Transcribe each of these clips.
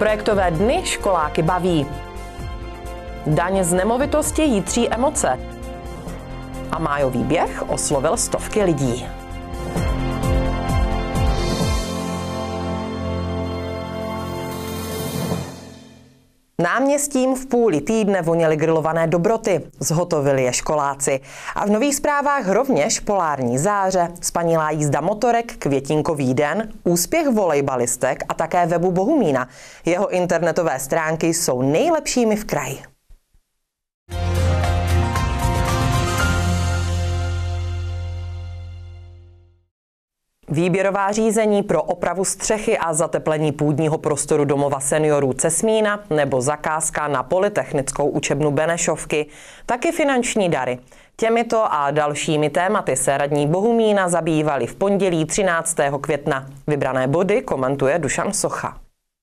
Projektové dny školáky baví. Daň z nemovitosti jitří emoce. A májový běh oslovil stovky lidí. Náměstím v půli týdne voněly grilované dobroty, zhotovili je školáci. A v nových zprávách rovněž polární záře, spanilá jízda motorek, květinkový den, úspěch volejbalistek a také webu Bohumína. Jeho internetové stránky jsou nejlepšími v kraji. Výběrová řízení pro opravu střechy a zateplení půdního prostoru domova seniorů Cesmína nebo zakázka na Polytechnickou učebnu Benešovky, taky finanční dary. Těmito a dalšími tématy se radní Bohumína zabývali v pondělí 13. května. Vybrané body komentuje Dušan Socha.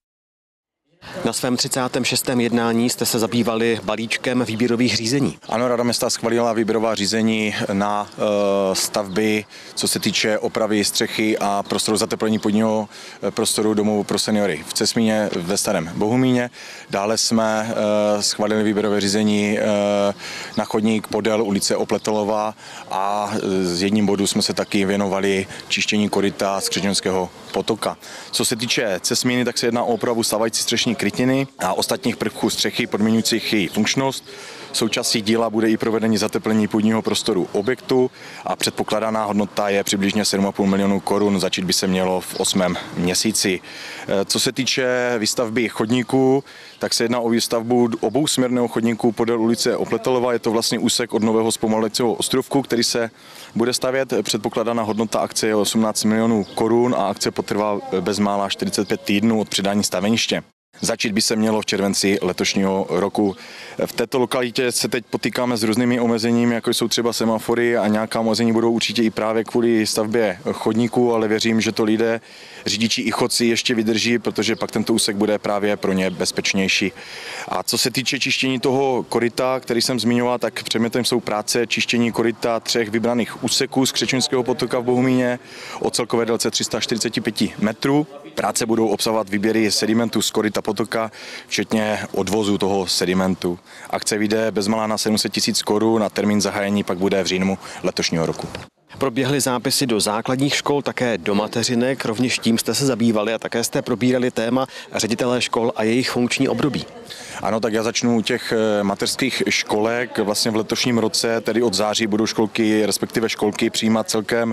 Na svém 36. jednání jste se zabývali balíčkem výběrových řízení. Ano, Rada města schválila výběrová řízení na stavby, co se týče opravy střechy a prostoru zateplení půdního prostoru domu pro seniory v Cesmíně ve Starém Bohumíně. Dále jsme schválili výběrové řízení na chodník podél ulice Opletelová a z jedním bodu jsme se taky věnovali čištění koryta z Křečňonského potoka. Co se týče Cesmíny, tak se jedná o opravu stávající střešní krytiny a ostatních prvků střechy podmiňujících její funkčnost. Součástí díla bude i provedení zateplení půdního prostoru objektu a předpokládaná hodnota je přibližně 7,5 milionu korun, začít by se mělo v 8. měsíci. Co se týče výstavby chodníků, tak se jedná o výstavbu obousměrného chodníku podél ulice Opletelová. Je to vlastně úsek od nového zpomalovacího ostrovku, který se bude stavět. Předpokládaná hodnota akce je 18 milionů korun a akce potrvá bezmála 45 týdnů od předání staveniště. Začít by se mělo v červenci letošního roku. V této lokalitě se teď potýkáme s různými omezeními, jako jsou třeba semafory a nějaká omezení budou určitě i právě kvůli stavbě chodníků, ale věřím, že to lidé, řidiči i chodci ještě vydrží, protože pak tento úsek bude právě pro ně bezpečnější. A co se týče čištění toho koryta, který jsem zmiňoval, tak předmětem jsou práce čištění koryta 3 vybraných úseků z Křečňonského potoka v Bohumíně o celkové délce 345 metrů. Práce budou obsahovat výběry sedimentu z koryta potoka, včetně odvozu toho sedimentu. Akce vyjde bezmála na 700 000 korun a termín zahájení pak bude v říjnu letošního roku. Proběhly zápisy do základních škol, také do mateřinek, rovněž tím jste se zabývali a také jste probírali téma ředitelé škol a jejich funkční období. Ano, tak já začnu u těch mateřských školek. Vlastně v letošním roce, tedy od září, budou školky, respektive školky přijímat celkem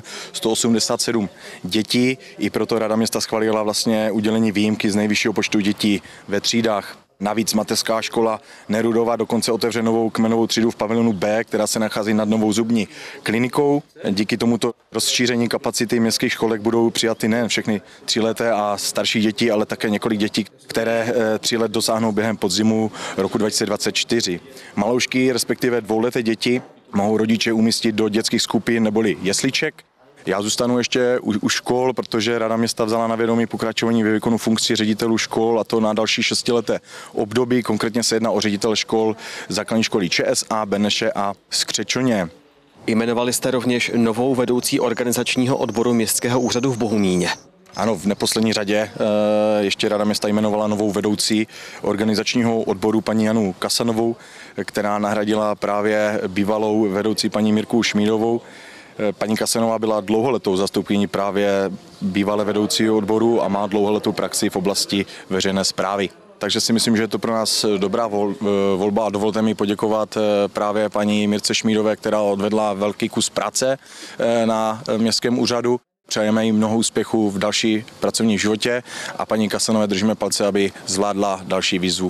187 dětí. I proto Rada města schválila vlastně udělení výjimky z nejvyššího počtu dětí ve třídách. Navíc mateřská škola Nerudova dokonce otevře novou kmenovou třídu v pavilonu B, která se nachází nad novou zubní klinikou. Díky tomuto rozšíření kapacity městských školek budou přijaty nejen všechny 3leté a starší děti, ale také několik dětí, které 3 let dosáhnou během podzimu roku 2024. Maloušky, respektive 2leté děti, mohou rodiče umístit do dětských skupin neboli jesliček. Já zůstanu ještě u škol, protože Rada města vzala na vědomí pokračování ve výkonu funkcí ředitelů škol, a to na další 6leté období. Konkrétně se jedná o ředitele škol základní školy ČSA, Beneše a Skřečoně. Jmenovali jste rovněž novou vedoucí organizačního odboru Městského úřadu v Bohumíně. Ano, v neposlední řadě ještě Rada města jmenovala novou vedoucí organizačního odboru paní Janu Kasanovou, která nahradila právě bývalou vedoucí paní Mirku Šmídovou. Paní Kasanová byla dlouholetou zastoupkyní právě bývalé vedoucího odboru a má dlouholetou praxi v oblasti veřejné správy. Takže si myslím, že je to pro nás dobrá volba a dovolte mi poděkovat právě paní Mirce Šmídové, která odvedla velký kus práce na městském úřadu. Přejeme jí mnoho úspěchů v další pracovním životě a paní Kasanové držíme palce, aby zvládla další výzvu.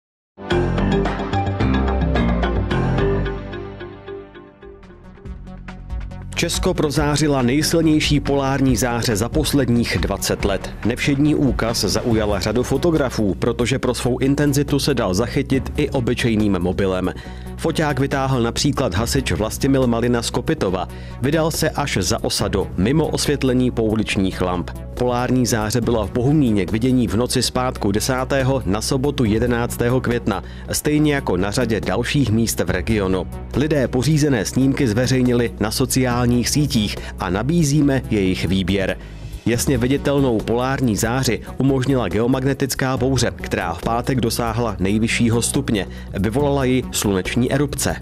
Česko prozářila nejsilnější polární záře za posledních 20 let. Nevšední úkaz zaujala řadu fotografů, protože pro svou intenzitu se dal zachytit i obyčejným mobilem. Foťák vytáhl například hasič Vlastimil Malina z Kopytova. Vydal se až za osadu, mimo osvětlení pouličních lamp. Polární záře byla v Bohumíně k vidění v noci z pátku 10. na sobotu 11. května, stejně jako na řadě dalších míst v regionu. Lidé pořízené snímky zveřejnili na sociálních sítích a nabízíme jejich výběr. Jasně viditelnou polární záři umožnila geomagnetická bouře, která v pátek dosáhla nejvyššího stupně. Vyvolala ji sluneční erupce.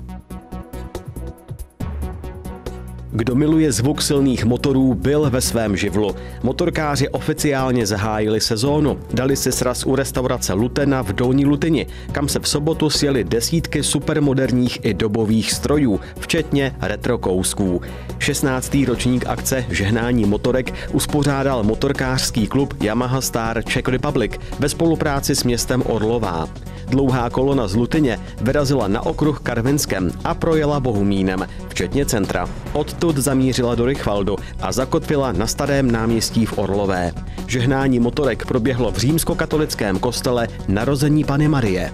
Kdo miluje zvuk silných motorů, byl ve svém živlu. Motorkáři oficiálně zahájili sezónu. Dali si sraz u restaurace Lutena v Dolní Lutyni, kam se v sobotu sjeli desítky supermoderních i dobových strojů, včetně retrokousků. 16. ročník akce Žehnání motorek uspořádal motorkářský klub Yamaha Star Czech Republic ve spolupráci s městem Orlová. Dlouhá kolona z Lutyně vyrazila na okruh Karvinskem a projela Bohumínem, včetně centra. Odtud zamířila do Rychvaldu a zakotvila na Starém náměstí v Orlové. Žehnání motorek proběhlo v římskokatolickém kostele Narození Panny Marie.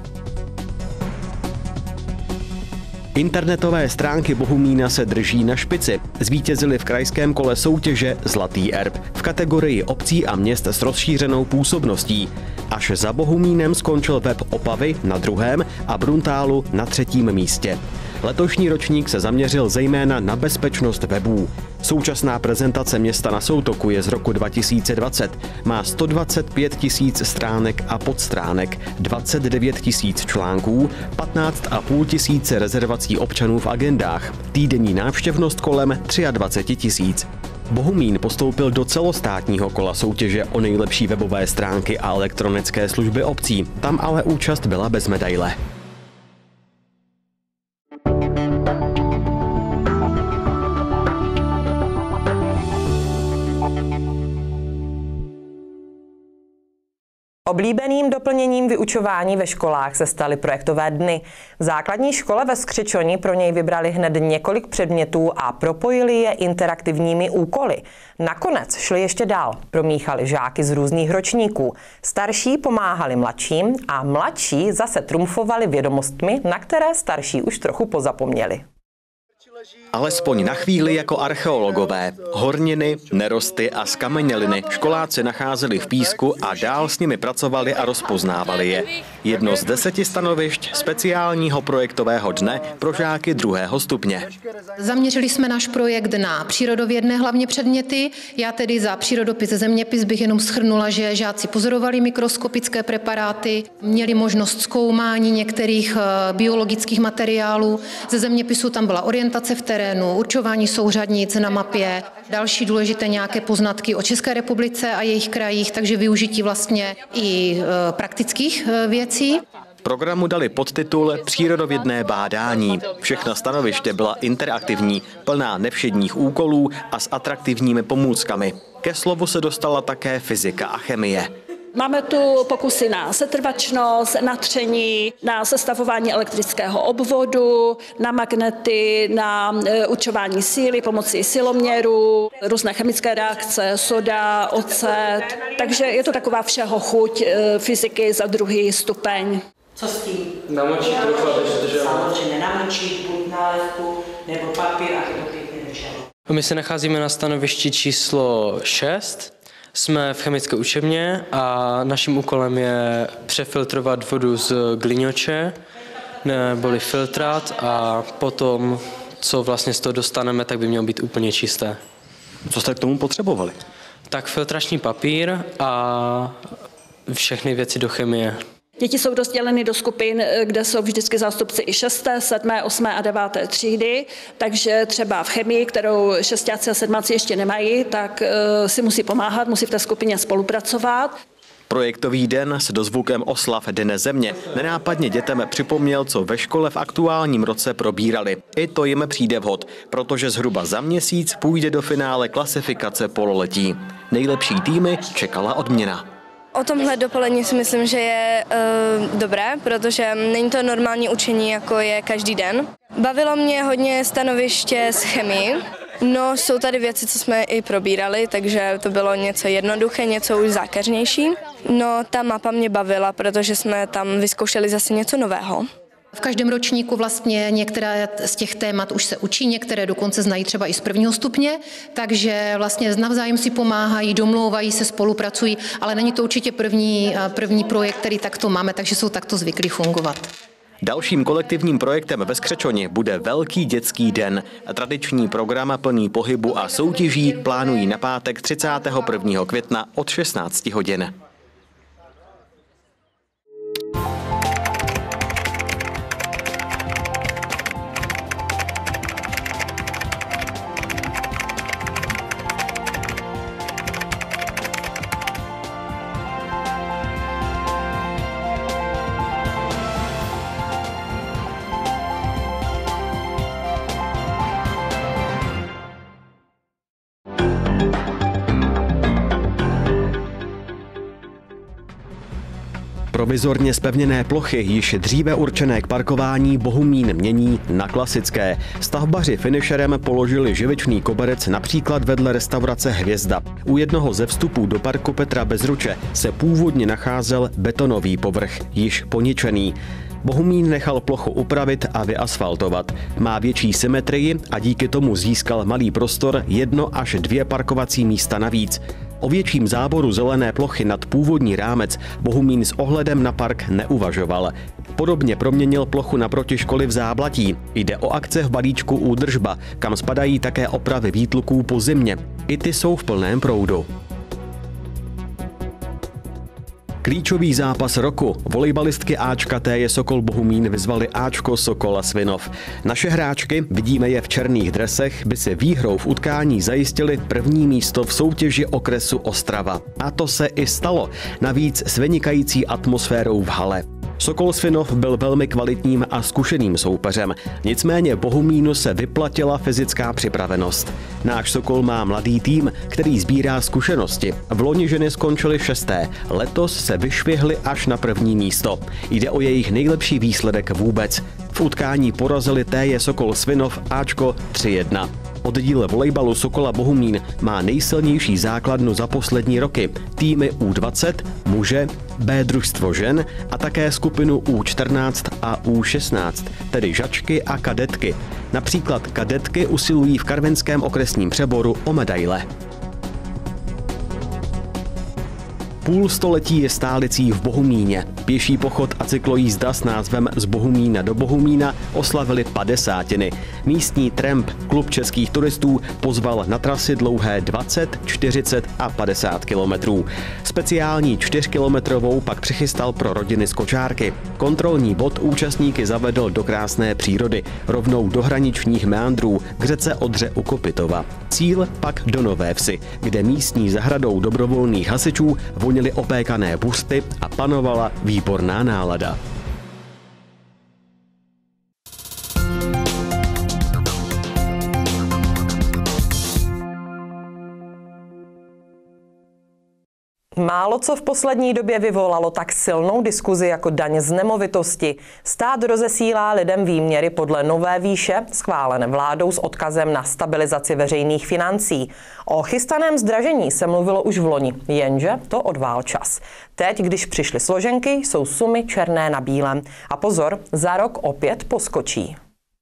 Internetové stránky Bohumína se drží na špici. Zvítězili v krajském kole soutěže Zlatý erb v kategorii obcí a měst s rozšířenou působností. Až za Bohumínem skončil web Opavy na 2. a Bruntálu na 3. místě. Letošní ročník se zaměřil zejména na bezpečnost webů. Současná prezentace města na Soutoku je z roku 2020. Má 125 000 stránek a podstránek, 29 000 článků, 15 500 rezervací občanů v agendách, týdenní návštěvnost kolem 23 000. Bohumín postoupil do celostátního kola soutěže o nejlepší webové stránky a elektronické služby obcí. Tam ale účast byla bez medaile. Oblíbeným doplněním vyučování ve školách se staly projektové dny. V základní škole ve Skřečoni pro něj vybrali hned několik předmětů a propojili je interaktivními úkoly. Nakonec šli ještě dál, promíchali žáky z různých ročníků. Starší pomáhali mladším a mladší zase trumfovali vědomostmi, na které starší už trochu pozapomněli. Alespoň na chvíli jako archeologové. Horniny, nerosty a skameněliny školáci nacházeli v písku a dál s nimi pracovali a rozpoznávali je. Jedno z 10 stanovišť speciálního projektového dne pro žáky 2. stupně. Zaměřili jsme náš projekt na přírodovědné hlavně předměty. Já tedy za přírodopis a zeměpis bych jenom shrnula, že žáci pozorovali mikroskopické preparáty, měli možnost zkoumání některých biologických materiálů. Ze zeměpisu tam byla orientace v terénu, určování souřadnic na mapě, další důležité nějaké poznatky o České republice a jejich krajích, takže využití vlastně i praktických věcí. Programu dali podtitul Přírodovědné bádání. Všechna stanoviště byla interaktivní, plná nevšedních úkolů a s atraktivními pomůckami. Ke slovu se dostala také fyzika a chemie. Máme tu pokusy na setrvačnost, na tření, na sestavování elektrického obvodu, na magnety, na určování síly pomocí siloměru, různé chemické reakce, soda, ocet. Takže je to taková všeho chuť fyziky za 2. stupeň. Co s tím? Namočit trochu, aby se drželo. Samozřejmě namočit, buď nálepku nebo papír, aby to pěkně drželo. My se nacházíme na stanovišti číslo 6. Jsme v chemické učebně a naším úkolem je přefiltrovat vodu z glinoče neboli filtrát a potom, co vlastně z toho dostaneme, tak by mělo být úplně čisté. Co jste k tomu potřebovali? Tak filtrační papír a všechny věci do chemie. Děti jsou rozděleny do skupin, kde jsou vždycky zástupci i 6., 7., 8. a 9. třídy, takže třeba v chemii, kterou 6. a 7. ještě nemají, tak si musí pomáhat, musí v té skupině spolupracovat. Projektový den s dozvukem oslav Dne země nenápadně dětem připomněl, co ve škole v aktuálním roce probírali. I to jim přijde vhod, protože zhruba za měsíc půjde do finále klasifikace pololetí. Nejlepší týmy čekala odměna. O tomhle dopolední si myslím, že je dobré, protože není to normální učení, jako je každý den. Bavilo mě hodně stanoviště z chemii. No, jsou tady věci, co jsme i probírali, takže to bylo něco jednoduché, něco už zákeřnější. No, ta mapa mě bavila, protože jsme tam vyzkoušeli zase něco nového. V každém ročníku vlastně některé z těch témat už se učí, některé dokonce znají třeba i z 1. stupně, takže vlastně navzájem si pomáhají, domlouvají se, spolupracují, ale není to určitě první projekt, který takto máme, takže jsou takto zvyklí fungovat. Dalším kolektivním projektem ve Skřečoni bude Velký dětský den. Tradiční program plný pohybu a soutěží plánují na pátek 31. května od 16 hodin. Provizorně zpevněné plochy, již dříve určené k parkování, Bohumín mění na klasické. Stavbaři finišerem položili živičný koberec například vedle restaurace Hvězda. U jednoho ze vstupů do parku Petra Bezruče se původně nacházel betonový povrch, již poničený. Bohumín nechal plochu upravit a vyasfaltovat. Má větší symetrii a díky tomu získal malý prostor 1 až 2 parkovací místa navíc. O větším záboru zelené plochy nad původní rámec Bohumín s ohledem na park neuvažoval. Podobně proměnil plochu naproti školy v Záblatí. Jde o akce v balíčku Údržba, kam spadají také opravy výtluků po zimě. I ty jsou v plném proudu. Klíčový zápas roku. Volejbalistky Ačka Téje Sokol Bohumín vyzvali Ačko Sokola Svinov. Naše hráčky, vidíme je v černých dresech, by si výhrou v utkání zajistili první místo v soutěži okresu Ostrava. A to se i stalo. Navíc s vynikající atmosférou v hale. Sokol Svinov byl velmi kvalitním a zkušeným soupeřem, nicméně Bohumínu se vyplatila fyzická připravenost. Náš Sokol má mladý tým, který sbírá zkušenosti. V loni ženy skončily 6. Letos se vyšvihly až na 1. místo. Jde o jejich nejlepší výsledek vůbec. V utkání porazili Téje Sokol Svinov Ačko 3-1. Oddíl volejbalu Sokola Bohumín má nejsilnější základnu za poslední roky. Týmy U20, muže, B družstvo žen a také skupinu U14 a U16, tedy žačky a kadetky. Například kadetky usilují v Karvinském okresním přeboru o medaile. Půl století je stálicí v Bohumíně. Pěší pochod a cyklojízda s názvem Z Bohumína do Bohumína oslavili 50. Místní Tramp, klub českých turistů, pozval na trasy dlouhé 20, 40 a 50 kilometrů. Speciální 4kilometrovou pak přichystal pro rodiny z kočárky. Kontrolní bod účastníky zavedl do krásné přírody, rovnou do hraničních meandrů k řece Odře u Kopitova. Cíl pak do Nové Vsi, kde místní zahradou dobrovolných hasičů vonily opékané busty a panovala výborná nálada. Málo co v poslední době vyvolalo tak silnou diskuzi jako daň z nemovitosti. Stát rozesílá lidem výměry podle nové výše, schválené vládou s odkazem na stabilizaci veřejných financí. O chystaném zdražení se mluvilo už v loni, jenže to odvál čas. Teď, když přišly složenky, jsou sumy černé na bílém. A pozor, za rok opět poskočí.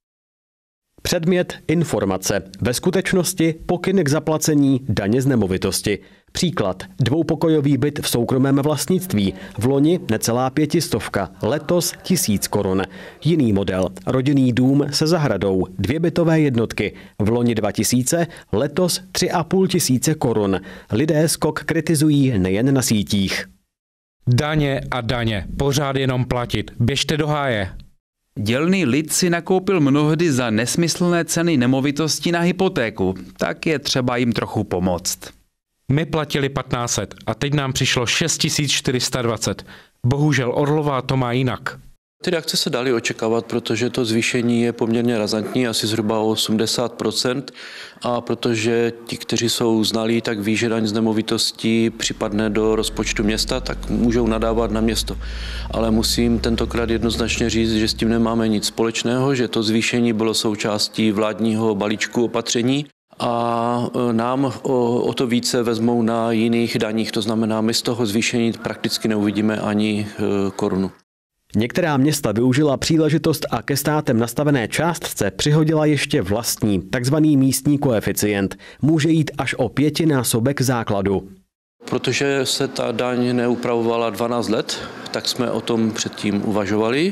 Předmět informace. Ve skutečnosti pokyn k zaplacení daně z nemovitosti. Příklad. Dvoupokojový byt v soukromém vlastnictví. V loni necelá 500, letos 1000 korun. Jiný model. Rodinný dům se zahradou. 2 bytové jednotky. V loni 2000, letos 3500 korun. Lidé skok kritizují nejen na sítích. Daně a daně. Pořád jenom platit. Běžte do háje. Dělný lid si nakoupil mnohdy za nesmyslné ceny nemovitosti na hypotéku, tak je třeba jim trochu pomoct. My platili 1500 a teď nám přišlo 6420. Bohužel Orlová to má jinak. Ty reakce se daly očekávat, protože to zvýšení je poměrně razantní, asi zhruba o 80%, a protože ti, kteří jsou znalí, tak ví, že daň z nemovitostí připadne do rozpočtu města, tak můžou nadávat na město. Ale musím tentokrát jednoznačně říct, že s tím nemáme nic společného, že to zvýšení bylo součástí vládního balíčku opatření a nám o to více vezmou na jiných daních, to znamená, my z toho zvýšení prakticky neuvidíme ani korunu. Některá města využila příležitost a ke státem nastavené částce přihodila ještě vlastní, takzvaný místní koeficient. Může jít až o 5násobek základu. Protože se ta daň neupravovala 12 let, tak jsme o tom předtím uvažovali.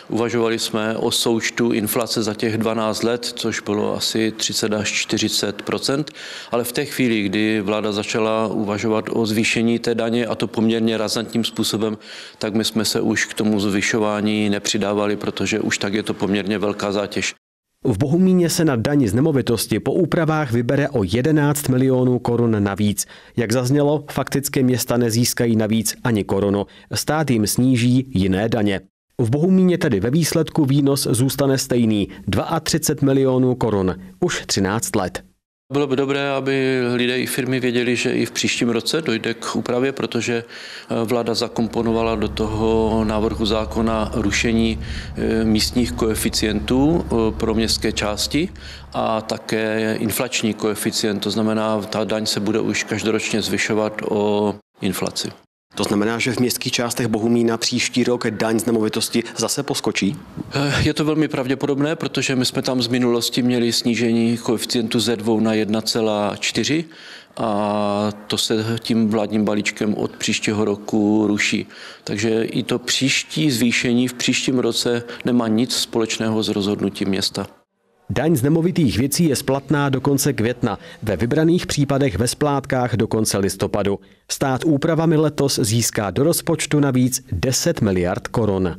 Uvažovali jsme o součtu inflace za těch 12 let, což bylo asi 30 až 40%, ale v té chvíli, kdy vláda začala uvažovat o zvýšení té daně, a to poměrně razantním způsobem, tak my jsme se už k tomu zvyšování nepřidávali, protože už tak je to poměrně velká zátěž. V Bohumíně se na daň z nemovitosti po úpravách vybere o 11 milionů korun navíc. Jak zaznělo, fakticky města nezískají navíc ani korunu. Stát jim sníží jiné daně. V Bohumíně tedy ve výsledku výnos zůstane stejný, 32 milionů korun, už 13 let. Bylo by dobré, aby lidé i firmy věděli, že i v příštím roce dojde k úpravě, protože vláda zakomponovala do toho návrhu zákona rušení místních koeficientů pro městské části a také inflační koeficient, to znamená, ta daň se bude už každoročně zvyšovat o inflaci. To znamená, že v městských částech Bohumína příští rok daň z nemovitosti zase poskočí? Je to velmi pravděpodobné, protože my jsme tam z minulosti měli snížení koeficientu ze 2 na 1,4 a to se tím vládním balíčkem od příštího roku ruší. Takže i to příští zvýšení v příštím roce nemá nic společného s rozhodnutím města. Daň z nemovitých věcí je splatná do konce května, ve vybraných případech ve splátkách do konce listopadu. Stát úpravami letos získá do rozpočtu navíc 10 miliard korun.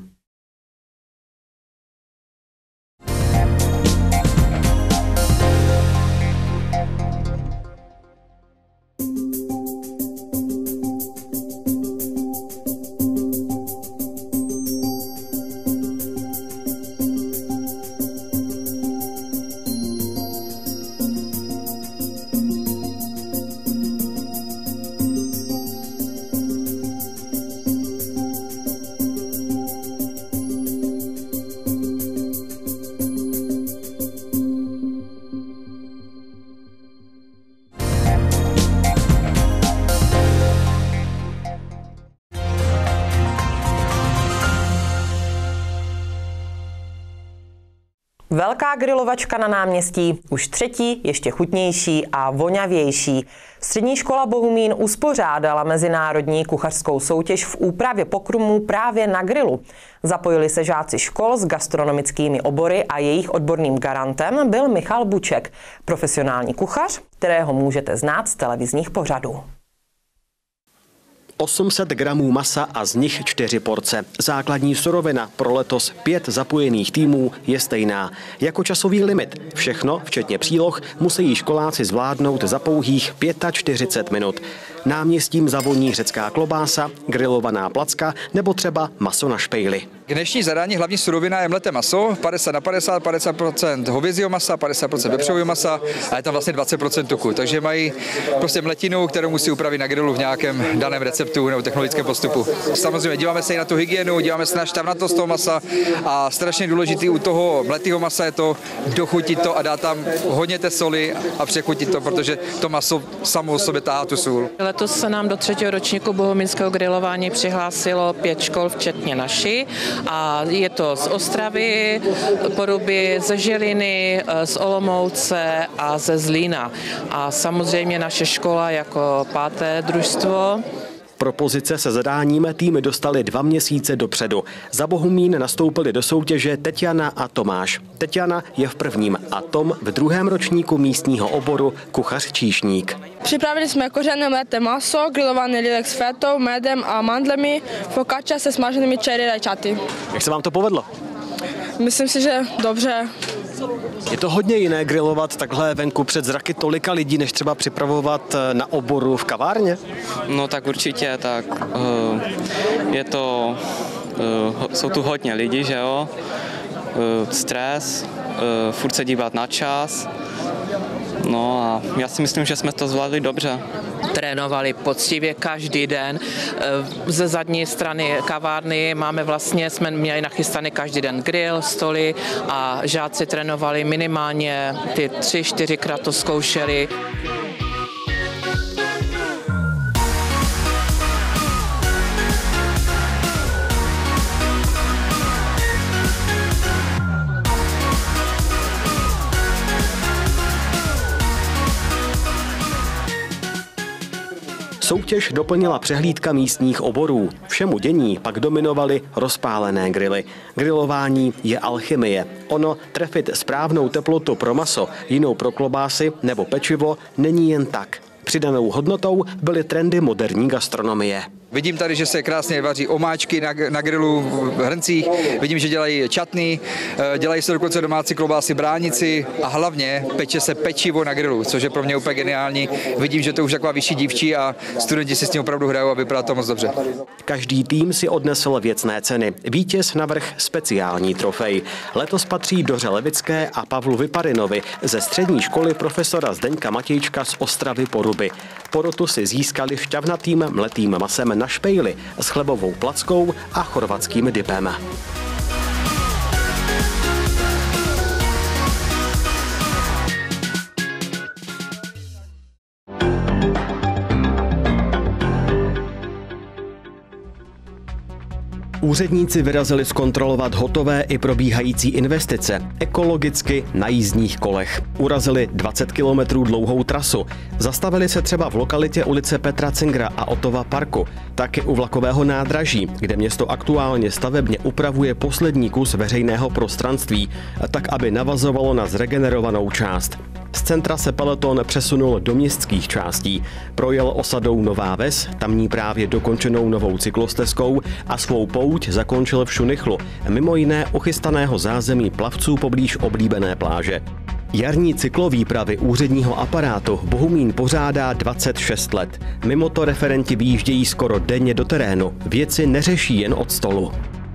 Velká grilovačka na náměstí, už třetí, ještě chutnější a voňavější. Střední škola Bohumín uspořádala mezinárodní kuchařskou soutěž v úpravě pokrmů právě na grilu. Zapojili se žáci škol s gastronomickými obory a jejich odborným garantem byl Michal Buček, profesionální kuchař, kterého můžete znát z televizních pořadů. 800 gramů masa a z nich 4 porce. Základní surovina pro letos 5 zapojených týmů je stejná. Jako časový limit všechno, včetně příloh, musí školáci zvládnout za pouhých 45 minut. Náměstím zavoní řecká klobása, grilovaná placka nebo třeba maso na špejli. K dnešní zadání hlavní surovina je mleté maso, 50/50, 50% hovězího masa, 50% vepřového masa a je tam vlastně 20% tuku. Takže mají prostě mletinu, kterou musí upravit na grilu v nějakém daném receptu nebo technologickém postupu. Samozřejmě díváme se i na tu hygienu, díváme se na štavnatost toho masa a strašně důležitý u toho mletého masa je to dochutit to a dát tam hodně té soli a přechutit to, protože to maso samo o sobě tahá tu sůl. Letos se nám do 3. ročníku bohumínského grilování přihlásilo 5 škol, včetně naší. A je to z Ostravy, Poruby, ze Žiliny, z Olomouce a ze Zlína. A samozřejmě naše škola jako 5. družstvo. Propozice se zadáním týmy dostali 2 měsíce dopředu. Za Bohumín nastoupili do soutěže Teťana a Tomáš. Teťana je v 1. a Tom v 2. ročníku místního oboru kuchař číšník. Připravili jsme kořené mleté maso, grilovaný lilek s fétou, medem a mandlemi, focaccia se smaženými cherry rajčaty. Jak se vám to povedlo? Myslím si, že dobře. Je to hodně jiné grilovat takhle venku před zraky tolika lidí, než třeba připravovat na oboru v kavárně? No tak určitě, tak je to, jsou tu hodně lidí, že jo, stres, furt se dívat na čas, no a já si myslím, že jsme to zvládli dobře. Trénovali poctivě každý den. Ze zadní strany kavárny jsme měli nachystaný každý den grill, stoly a žáci trénovali minimálně ty 3-4krát to zkoušeli. Soutěž doplnila přehlídka místních oborů. Všemu dění pak dominovaly rozpálené grily. Grilování je alchymie. Ono trefit správnou teplotu pro maso, jinou pro klobásy nebo pečivo není jen tak. Přidanou hodnotou byly trendy moderní gastronomie. Vidím tady, že se krásně vaří omáčky na grilu v hrncích, vidím, že dělají čatny, dělají se dokonce domácí klobásy, bránici a hlavně peče se pečivo na grilu, což je pro mě úplně geniální. Vidím, že to už taková vyšší dívčí a studenti si s tím opravdu hrajou a vypadá to moc dobře. Každý tým si odnesl věcné ceny. Vítěz navrch speciální trofej. Letos patří Doře Levické a Pavlu Vyparinovi ze střední školy profesora Zdeňka Matějčka z Ostravy Poruby. Porotu si získali šťavnatým mletým masem na špejli s chlebovou plackou a chorvatským dipem. Úředníci vyrazili zkontrolovat hotové i probíhající investice ekologicky na jízdních kolech. Urazili 20 kilometrů dlouhou trasu. Zastavili se třeba v lokalitě ulice Petra Cingra a Ottova parku, taky u vlakového nádraží, kde město aktuálně stavebně upravuje poslední kus veřejného prostranství, tak aby navazovalo na zregenerovanou část. Z centra se peloton přesunul do městských částí. Projel osadou Nová Ves, tamní právě dokončenou novou cyklostezkou a svou pouť zakončil v Šunychlu, mimo jiné uchystaného zázemí plavců poblíž oblíbené pláže. Jarní cyklovýpravy úředního aparátu Bohumín pořádá 26 let. Mimo to referenti vyjíždějí skoro denně do terénu. Věci neřeší jen od stolu.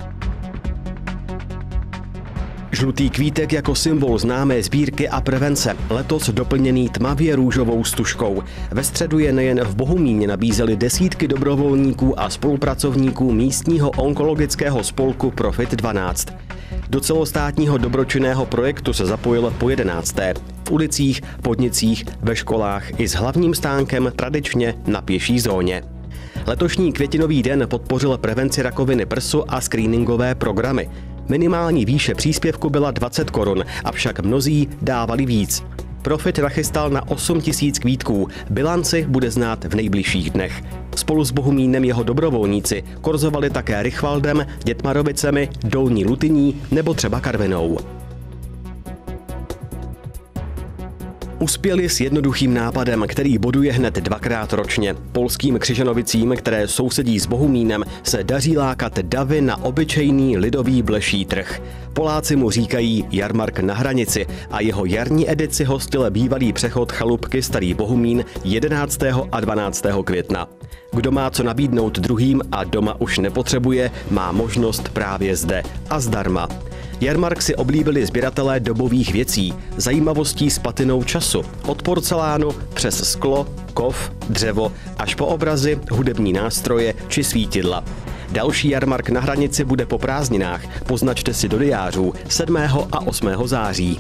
Žlutý kvítek jako symbol známé sbírky a prevence, letos doplněný tmavě růžovou stužkou. Ve středu je nejen v Bohumíně nabízeli desítky dobrovolníků a spolupracovníků místního onkologického spolku Profit 12. Do celostátního dobročinného projektu se zapojil po 11. V ulicích, podnicích, ve školách i s hlavním stánkem tradičně na pěší zóně. Letošní květinový den podpořil prevenci rakoviny prsu a screeningové programy. Minimální výše příspěvku byla 20 korun, avšak mnozí dávali víc. Profit nachystal na 8 000 kvítků, bilanci bude znát v nejbližších dnech. Spolu s Bohumínem jeho dobrovolníci korzovali také Rychvaldem, Dětmarovicemi, Dolní Lutyní nebo třeba Karvinou. Uspěli s jednoduchým nápadem, který boduje hned 2krát ročně. Polským Křižanovicím, které sousedí s Bohumínem, se daří lákat davy na obyčejný lidový bleší trh. Poláci mu říkají jarmark na hranici a jeho jarní edici hostil bývalý přechod chalupky Starý Bohumín 11. a 12. května. Kdo má co nabídnout druhým a doma už nepotřebuje, má možnost právě zde a zdarma. Jarmark si oblíbili sběratelé dobových věcí, zajímavostí s patinou času, od porcelánu přes sklo, kov, dřevo, až po obrazy, hudební nástroje či svítidla. Další jarmark na hranici bude po prázdninách, poznačte si do diářů 7. a 8. září.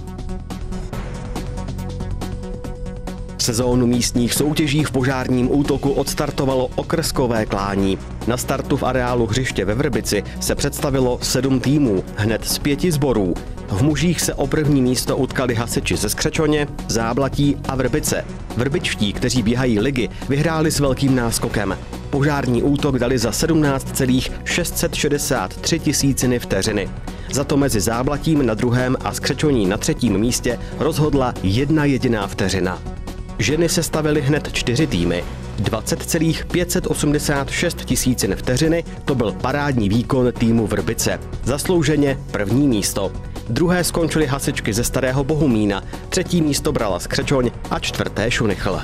Sezónu místních soutěží v požárním útoku odstartovalo okrskové klání. Na startu v areálu hřiště ve Vrbici se představilo 7 týmů, hned z 5 sborů. V mužích se o první místo utkali hasiči ze Skřečoně, Záblatí a Vrbice. Vrbičtí, kteří běhají ligy, vyhráli s velkým náskokem. Požární útok dali za 17,663 tisíciny vteřiny. Za to mezi Záblatím na 2. a Skřečoní na 3. místě rozhodla 1 jediná vteřina. Ženy sestavily hned 4 týmy. 20,586 tisícin vteřiny, to byl parádní výkon týmu Vrbice. Zaslouženě 1. místo. 2. skončily hasičky ze Starého Bohumína, 3. místo brala Skřečoň a 4. Šunychl.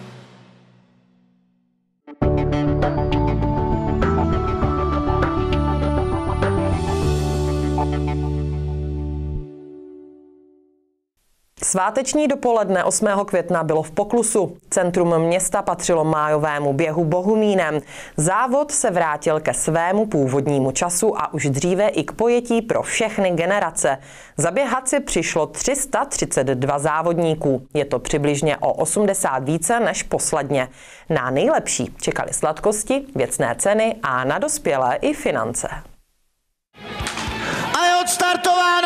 Sváteční dopoledne 8. května bylo v Poklusu. Centrum města patřilo májovému běhu Bohumínem. Závod se vrátil ke svému původnímu času a už dříve i k pojetí pro všechny generace. Zaběhat si přišlo 332 závodníků. Je to přibližně o 80 více než posledně. Na nejlepší čekali sladkosti, věcné ceny a na dospělé i finance. A je odstartováno leto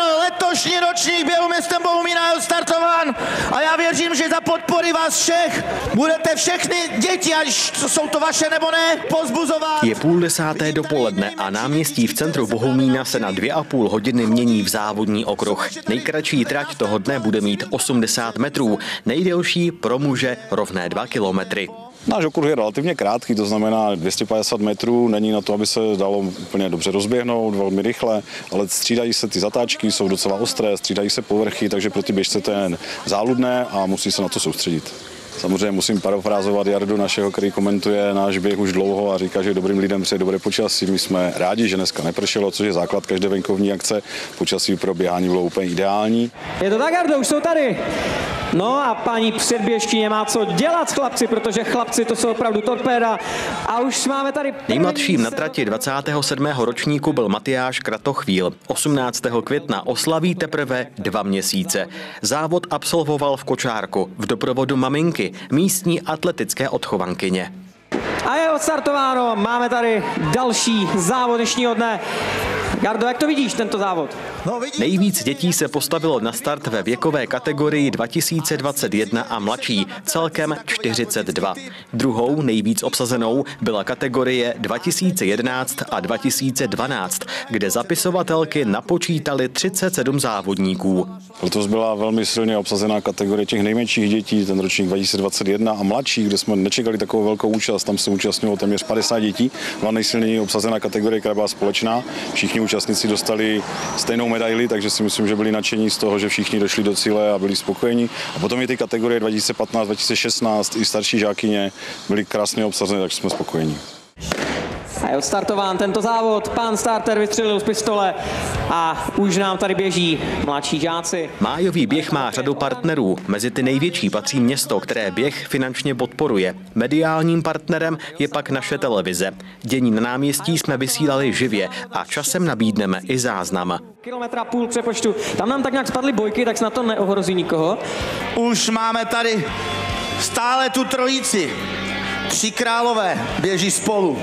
letošní ročník běhu městem Bohumína je odstartován a já věřím, že za podpory vás všech budete všechny děti, ať jsou to vaše nebo ne, pozbuzovat. Je 9:30 dopoledne a náměstí v centru Bohumína se na 2,5 hodiny mění v závodní okruh. Nejkratší trať toho dne bude mít 80 metrů, nejdelší pro muže rovné 2 kilometry. Náš okruh je relativně krátký, to znamená 250 metrů, není na to, aby se dalo úplně dobře rozběhnout, velmi rychle, ale střídají se ty zatáčky, jsou docela ostré, střídají se povrchy, takže pro ty běžce to je záludné a musí se na to soustředit. Samozřejmě musím parafrázovat Jardu našeho, který komentuje náš běh už dlouho a říká, že dobrým lidem přeje dobré počasí. My jsme rádi, že dneska nepršelo, což je základ každé venkovní akce. Počasí pro běhání bylo úplně ideální. Je to tak, Jardo, už jsou tady. No a paní předběžkyně má co dělat s chlapci, protože chlapci to jsou opravdu torpéda. A už máme tady... Nejmladším na trati 27. ročníku byl Matyáš Kratochvíl. 18. května oslaví teprve 2 měsíce. Závod absolvoval v kočárku v doprovodu maminky, místní atletické odchovankyně. A je odstartováno, máme tady další závod dnešního dne. Jardo, jak to vidíš, tento závod? Nejvíc dětí se postavilo na start ve věkové kategorii 2021 a mladší, celkem 42. Druhou nejvíc obsazenou byla kategorie 2011 a 2012, kde zapisovatelky napočítali 37 závodníků. Letos byla velmi silně obsazená kategorie těch nejmenších dětí, ten ročník 2021 a mladší, kde jsme nečekali takovou velkou účast, tam se účastnilo téměř 50 dětí. Byla nejsilněji obsazená kategorie, která byla společná. Všichni účastníci dostali stejnou medaili, takže si myslím, že byli nadšení z toho, že všichni došli do cíle a byli spokojení. A potom i ty kategorie 2015, 2016 i starší žákyně byly krásně obsazené, takže jsme spokojení. A je odstartován tento závod, pan starter vystřelil z pistole a už nám tady běží mladší žáci. Májový běh má řadu partnerů, mezi ty největší patří město, které běh finančně podporuje. Mediálním partnerem je pak naše televize. Dění na náměstí jsme vysílali živě a časem nabídneme i záznam. 1,5 km přepočtu, tam nám tak nějak spadly bojky, tak snad to neohrozí nikoho. Už máme tady stále tu trojici. 3 králové běží spolu.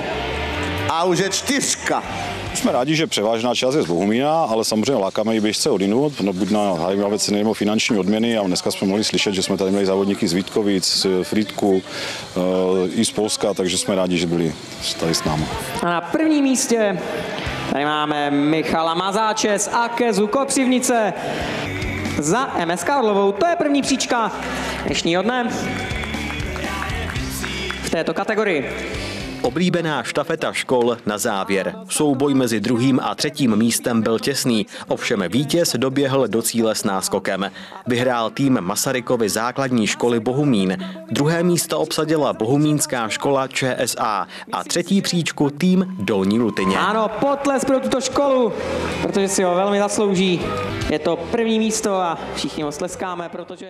A už je 4. Jsme rádi, že převážná část je z Bohumína, ale samozřejmě lákáme i běžce odinut, no buď na zajímavé ceny nebo finanční odměny a dneska jsme mohli slyšet, že jsme tady měli závodníky z Vítkovic, z Frýdku, i z Polska, takže jsme rádi, že byli tady s námi. A na prvním místě tady máme Michala Mazáče z Akezu Kopřivnice za MSK Orlovou. To je první příčka dnešního dne v této kategorii. Oblíbená štafeta škol na závěr. Souboj mezi 2. a 3. místem byl těsný, ovšem vítěz doběhl do cíle s náskokem. Vyhrál tým Masarykovy základní školy Bohumín. 2. místo obsadila Bohumínská škola ČSA a 3. příčku tým Dolní Lutyně. Ano, potlesk pro tuto školu, protože si ho velmi zaslouží. Je to 1. místo a všichni ho tleskáme, protože...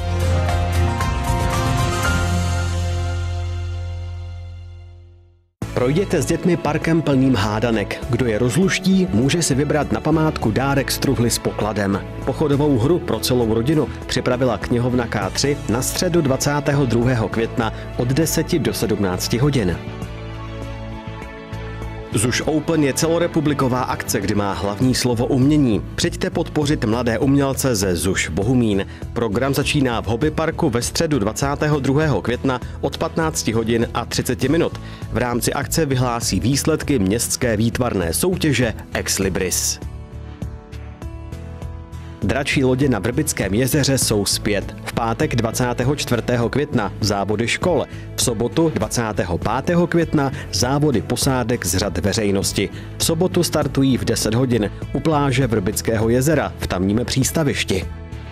Projděte s dětmi parkem plným hádanek. Kdo je rozluští, může si vybrat na památku dárek z truhly s pokladem. Pochodovou hru pro celou rodinu připravila knihovna K3 na středu 22. května od 10 do 17 hodin. ZUŠ Open je celorepubliková akce, kdy má hlavní slovo umění. Přijďte podpořit mladé umělce ze ZUŠ Bohumín. Program začíná v hobbyparku ve středu 22. května od 15 hodin a 30 minut. V rámci akce vyhlásí výsledky městské výtvarné soutěže Ex Libris. Dračí lodě na Vrbickém jezeře jsou zpět. V pátek 24. května závody škol, v sobotu 25. května závody posádek z řad veřejnosti. V sobotu startují v 10 hodin u pláže Vrbického jezera v tamním přístavišti.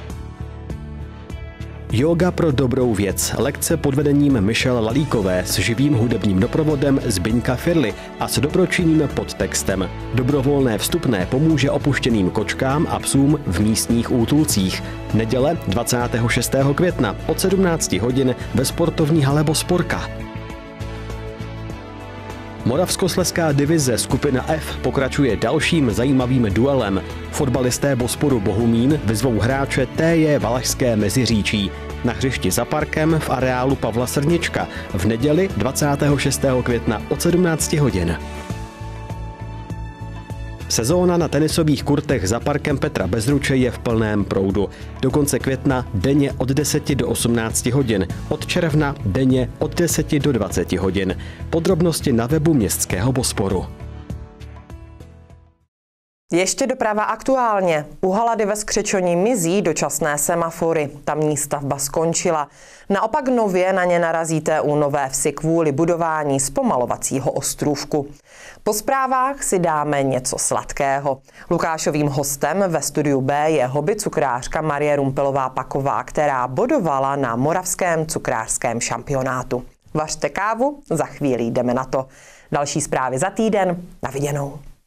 Yoga pro dobrou věc. Lekce pod vedením Michelle Lalíkové s živým hudebním doprovodem Zbyňka Firly a s dobročinným podtextem. Dobrovolné vstupné pomůže opuštěným kočkám a psům v místních útulcích. Neděle 26. května od 17 hodin ve sportovní hale Bosporka. Moravskoslezská divize skupina F pokračuje dalším zajímavým duelem. Fotbalisté Bosporu Bohumín vyzvou hráče TJ Valašské Meziříčí na hřišti za parkem v areálu Pavla Srnička v neděli 26. května od 17 hodin. Sezóna na tenisových kurtech za parkem Petra Bezruče je v plném proudu. Do konce května denně od 10 do 18 hodin, od června denně od 10 do 20 hodin. Podrobnosti na webu Městského Bosporu. Ještě doprava aktuálně. U Halady ve Skřečoni mizí dočasné semafory. Tamní stavba skončila. Naopak nově na ně narazíte u Nové Vsi kvůli budování zpomalovacího ostrůvku. Po zprávách si dáme něco sladkého. Lukášovým hostem ve studiu B je hobby cukrářka Marie Rumpelová-Paková, která bodovala na moravském cukrářském šampionátu. Vařte kávu, za chvíli jdeme na to. Další zprávy za týden. Na viděnou.